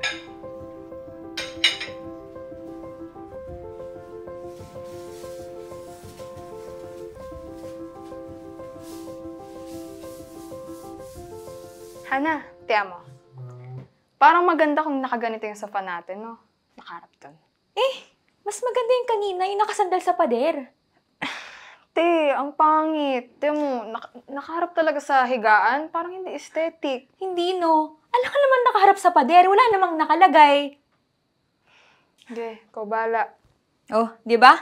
Hana, tiyan mo. Parang maganda kung nakaganito yung sofa natin, no? Nakaharap dun. Mas maganda yung kanina, yung nakasandal sa pader. Te, ang pangit. Tiyan mo, nakaharap talaga sa higaan. Parang hindi aesthetic. Hindi, no? Ala ka naman nakaharap sa pader, wala namang nakalagay. Hindi, ikaw bahala. Oh, di ba?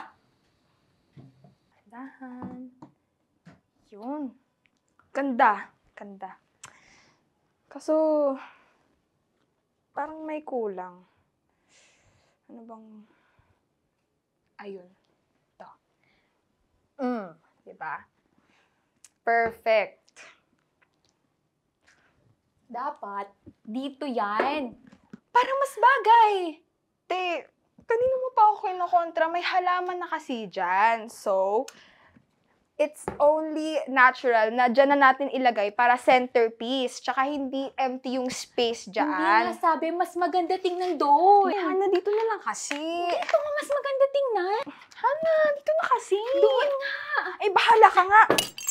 Dahan. Yun. Ganda. Ganda. Kaso, parang may kulang. Ano bang... Ayun. Ito. Diba? Perfect. Dapat, dito yan. Para mas bagay. Te, kanino mo pa ako kinokontra? May halaman na kasi dyan. So, it's only natural na dyan na natin ilagay para centerpiece. Tsaka hindi empty yung space Hindi dyan. nga sabi, mas maganda tingnan doon. Hana, dito na lang kasi. Dito nga mas maganda tingnan. Hana, dito na kasi. Doon nga. Ay, bahala ka nga.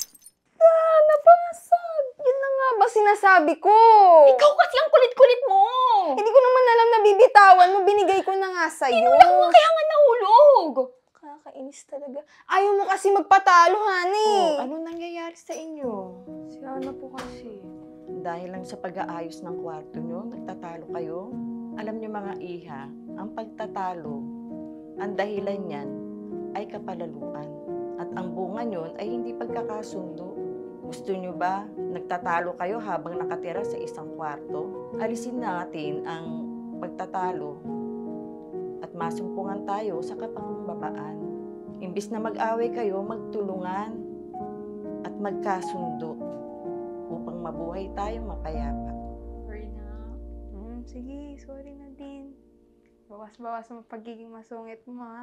Napasag. Yun na nga ba sinasabi ko? Ikaw kasi ang kulit-kulit mo. Hindi ko naman alam na bibitawan mo. Binigay ko na nga sa'yo. Tinulak mo kaya nga nahulog. Kakainis talaga. Ayaw mo kasi magpatalo, honey. Oh, ano nangyayari sa inyo? Si Ana po kasi. Dahil lang sa pag-aayos ng kwarto nyo, nagtatalo kayo? Alam nyo mga iha, ang pagtatalo, ang dahilan niyan ay kapalaluan. At ang bunga nyon ay hindi pagkakasundo. Gusto nyo ba nagtatalo kayo habang nakatira sa isang kwarto? Alisin natin ang pagtatalo at masumpungan tayo sa kapakumbabaan. Imbis na mag-away kayo, magtulungan at magkasundo upang mabuhay tayong mapayapa. Sorry na. Sige, sorry na din. Bawas-bawas mo pagiging masungit mo, ha?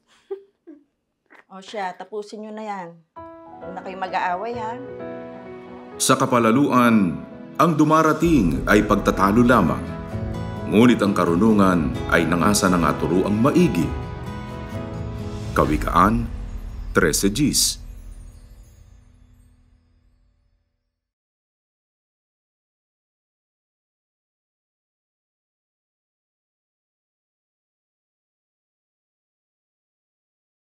O siya, tapusin nyo na yan. Huwag na kayo mag-aaway, ha? Sa kapalaluan, ang dumarating ay pagtatalo lamang. Ngunit ang karunungan ay nangasa ng aturuang maigi. Kawikaan, 13 Gs.